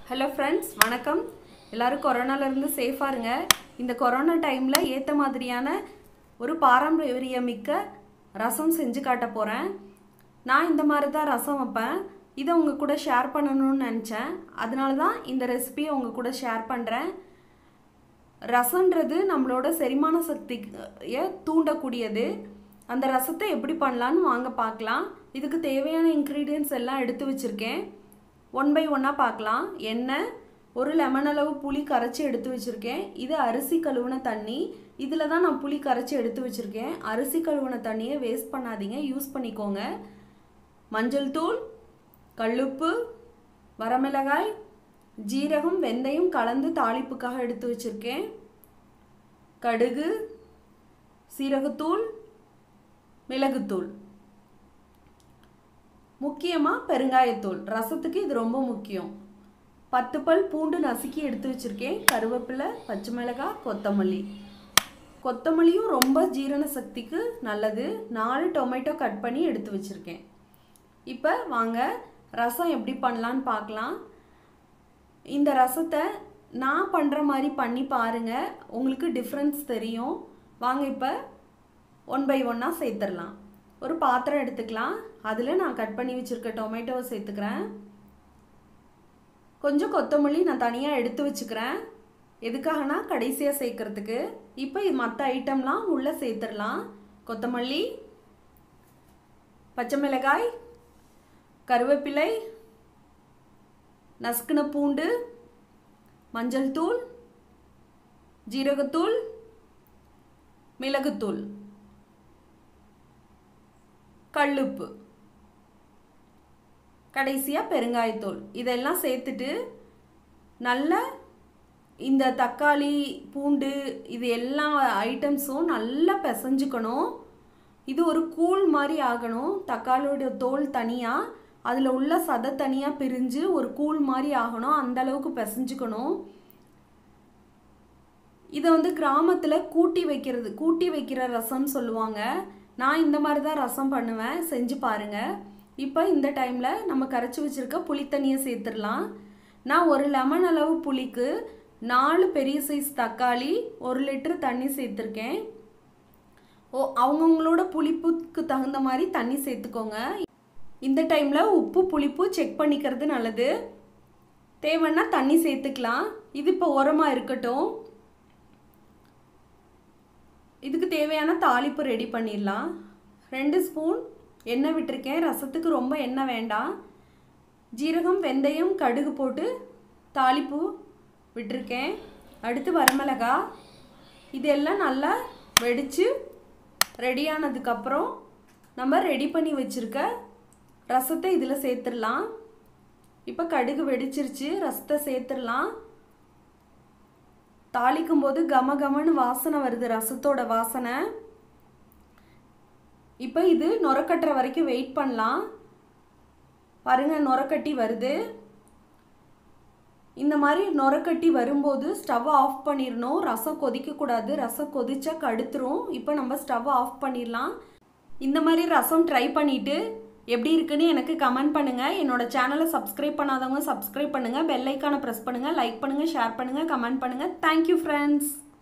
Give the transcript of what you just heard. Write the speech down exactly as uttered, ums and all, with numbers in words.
hello friends वणक्कम எல்லாரும் கொரோனால இருந்து சேஃபா இருங்க இந்த கொரோனா டைம்ல ஏத்த மாதிரியான ஒரு பாரம்பரியமிக்க ரசம் செஞ்சு காட்ட போறேன் நான் இந்த மாதிரி தான் ரசம் வைப்பேன் இத உங்க கூட ஷேர் பண்ணனும்னு நினைச்சேன் அதனால தான் இந்த ரெசிபியை உங்க கூட ஷேர் பண்றேன் ரசம்ன்றது நம்மளோட செரிமான சக்தியை தூண்டக்கூடியது அந்த ரசத்தை எப்படி பண்ணலாம்னு வாங்க பார்க்கலாம் இதுக்கு தேவையான இன்கிரிடியன்ட்ஸ் எல்லாம் எடுத்து வச்சிருக்கேன் one by one பார்க்கலாம் எண்ணெய் ஒரு லெமன் அளவு புளி கரைச்சி எடுத்து வச்சிருக்கேன் இது அரிசி கழுவுன தண்ணி இதுல தான் நான் புளி கரைச்சி எடுத்து வச்சிருக்கேன் அரிசி கழுவுன தண்ணியை வேஸ்ட் பண்ணாதீங்க யூஸ் பண்ணிக்கோங்க மஞ்சள் தூள் கல்லுப்பு வரமிளகாய் ஜீரகம் வெந்தயம் கலந்து தாளிப்புக்காக எடுத்து வச்சிருக்கேன் கடுகு சீரகத்தூள் மிளகுத்தூள் முக்கியமா பெருங்காயத்தூள் ரசத்துக்கு இது ரொம்ப முக்கியம் பத்து பல் பூண்டு நசுக்கி எடுத்து வச்சிருக்கேன் கருவேப்பிலை பச்சை மிளகாய் கொத்தமல்லி கொத்தமல்லியும் ரொம்ப ஜீரண சக்திக்கு நல்லது நாலு டொமேட்டோ கட் பண்ணி எடுத்து வச்சிருக்கேன் இப்போ வாங்க ரசம் எப்படி பண்ணலாம்னு பார்க்கலாம் இந்த ரசத்தை நான் பண்ற மாதிரி பண்ணி பாருங்க உங்களுக்கு டிஃபரன்ஸ் தெரியும் வாங்க இப்போ one by one சேர்த்துறலாம் ஒரு பாத்திரம் எடுத்துக்கலாம் அதுல நான் கட் பண்ணி வச்சிருக்க டொமேட்டோவை சேர்த்துக்கிறேன் கொஞ்சம் கொத்தமல்லி நான் தனியா எடுத்து வச்சுக்கிறேன் எதுக்காகனா கடைசியா சேர்க்கிறதுக்கு இப்போ மத்த ஐட்டம்லாம் உள்ள சேர்த்துறலாம் கொத்தமல்லி பச்சை மிளகாய் கருவேப்பிலை நசுக்குன பூண்டு மஞ்சள் தூள் ஜீரகத்தூள் மிளகுத்தூள் கல்லுப்பு கடைசியா பெருங்காயத்தூள் இதெல்லாம் சேர்த்துட்டு நல்ல இந்த தக்காளி பூண்டு இது எல்லா ஐட்டம்ஸும் நல்லா பிசைஞ்சுக்கணும் இது ஒரு கூழ் மாதிரி ஆகணும் தக்காளியோட தோல் தனியா அதுல உள்ள சதை தனியா பிரிஞ்சு ஒரு கூழ் மாதிரி ஆகணும் அந்த அளவுக்கு பிசைஞ்சுக்கணும் இத வந்து கிராமத்துல கூட்டி வைக்கிறது கூட்டி வைக்கிற ரசம்னு சொல்லுவாங்க நான் இந்த மாதிரி தான் ரசம் பண்ணுவேன் செஞ்சு பாருங்க இப்போ இந்த டைம்ல நம்ம கரைச்சு வச்சிருக்க புளி தண்ணியை சேர்த்துறலாம் நான் ஒரு லெமன் அளவு புளிக்கு நாலு பெரிய சைஸ் தக்காளி ஒரு லிட்டர் தண்ணி சேர்த்திருக்கேன் ஓ அவங்கவங்களோட புளிப்புக்கு தகுந்த மாதிரி தண்ணி சேர்த்துக்கோங்க இந்த டைம்ல உப்பு புளிப்பு செக் பண்ணிக்கிறது நல்லது தேவைன்னா தண்ணி சேர்த்துக்கலாம் இது இப்போ ஓரமா இருக்கட்டும் இதுக்கு தேவையான தாளிப்பு ரெடி பண்ணிடலாம் ரெண்டு ஸ்பூன் எண்ணெய் விட்டுருக்கேன் ரசத்துக்கு ரொம்ப எண்ணெய் வேண்டாம் ஜீரகம் வெந்தயம் கடுகு போட்டு தாளிப்பு விட்டுருக்கேன் அடுத்து வரமிளகாய் இதெல்லாம் நல்லா வெடிச்சு ரெடியானதுக்கு அப்புறம் நம்ம ரெடி பண்ணி வச்சிருக்க ரசத்தை இதுல சேர்த்துடலாம் இப்போ கடுகு வெடிச்சிருச்சு ரசத்தை சேர்த்துடலாம் தாளிக்கும் போது கம கமன்னு வாசனை வருது ரசத்தோட வாசனை இப்போ இது நொரக்கட்டற வரைக்கும் வெயிட் பண்ணலாம் பாருங்க நொரக்கட்டி வருது இந்த மாதிரி நொரக்கட்டி வரும்போது ஸ்டவ் ஆஃப் பண்ணிரணும் ரசம் கொதிக்க கூடாது ரசம் கொதிச்சா கடுத்துரும் இப்போ நம்ம ஸ்டவ் ஆஃப் பண்ணிரலாம் இந்த மாதிரி ரசம் ட்ரை பண்ணிட்டு எப்படி இருக்குன்னு எனக்கு கமெண்ட் பண்ணுங்க என்னோட சேனலை சப்ஸ்கிரைப் பண்ணாதவங்க சப்ஸ்கிரைப் பண்ணுங்க பெல் ஐகானை பிரஸ் பண்ணுங்க லைக் பண்ணுங்க ஷேர் பண்ணுங்க கமெண்ட் பண்ணுங்க Thank you friends